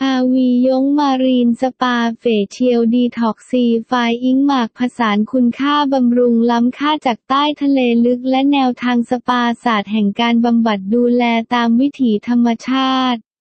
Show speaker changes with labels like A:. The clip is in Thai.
A: อาวียงมารีนสปาเฟเชียลดีท็อกซีไฟอิงหมากผสานคุณค่าบำรุงล้ำค่าจากใต้ทะเลลึกและแนวทางสปาศาสตร์แห่งการบำบัดดูแลตามวิถีธรรมชาติ